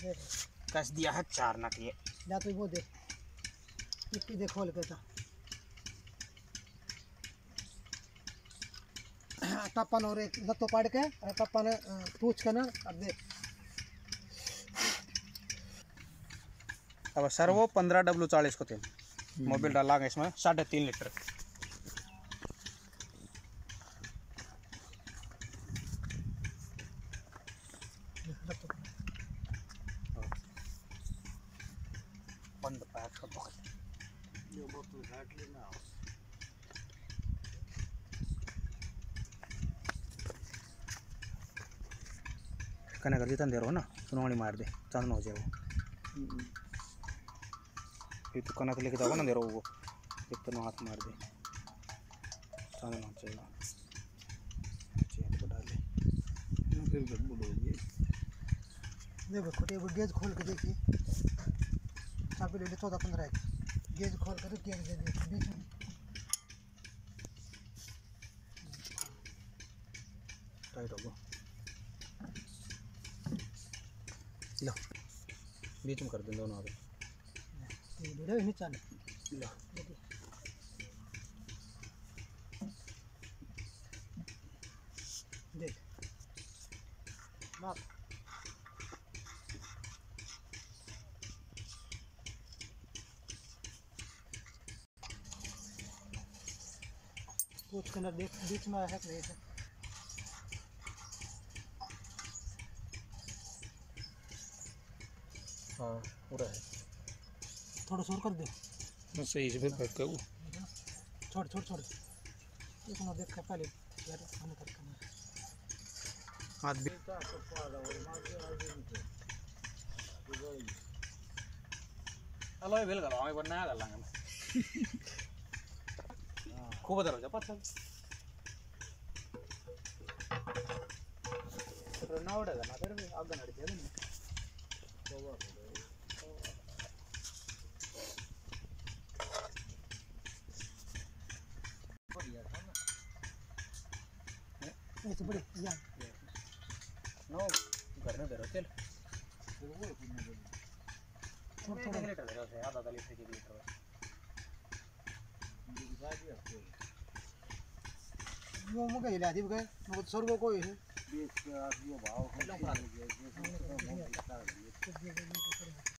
कस दिया है 4 नट ये। या तो वो देख इतनी देख खोल के टप्पन और एक लत्तो पाड़ के टप्पन पूछ के ना अब देख। अब सर वो 15W40 को तेल मोबिल डाला गया इसमें 3.5 लीटर। बंद पैक कर दो ये बोतल काट लेना। कने कर देता अंधेरा हो ना सुनवानी मार दे चांदना हो जाए वो। ये तो कना लेके जाओ ना अंधेरा वो इतना हाथ मार दे चांदना हो जाएगा। चेन को डाले फिर गड़बड़ होगी। देखो खोटे वो गेज खोल के देखिए चाबी ले ले 14-15 गेज खोल कर गेज दे दे बीच में टाइट होगा। लो बीच में कर दे दोनों आगे वीडियो ही नहीं चल लो देख माप कुछ करना देख बीच में है नहीं है। हाँ पूरा है थोड़ा शोर कर दे सही से फिर बैठ कर छोड़ छोड़ छोड़ इतना देख के पहले यार खाने कर करना हाथ भी हेलो ये बिल करो हमें बनना कर लांगे खूब दर हो जा पत्थर तो ना उड़ेगा ना फिर भी आग नड़ जाएगा ना ये तो बड़ी यार नो घर में बेरो तेल थोड़ा लीटर बेरो से आधा लीटर की लीटर वो मुझे हिला दी गए मुझे सर को कोई है 20 का भाव है।